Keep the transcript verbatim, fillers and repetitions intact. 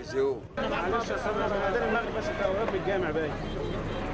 التلفزيون. معلش يا استاذ انا المغرب بس التوقيت بالجامع باين.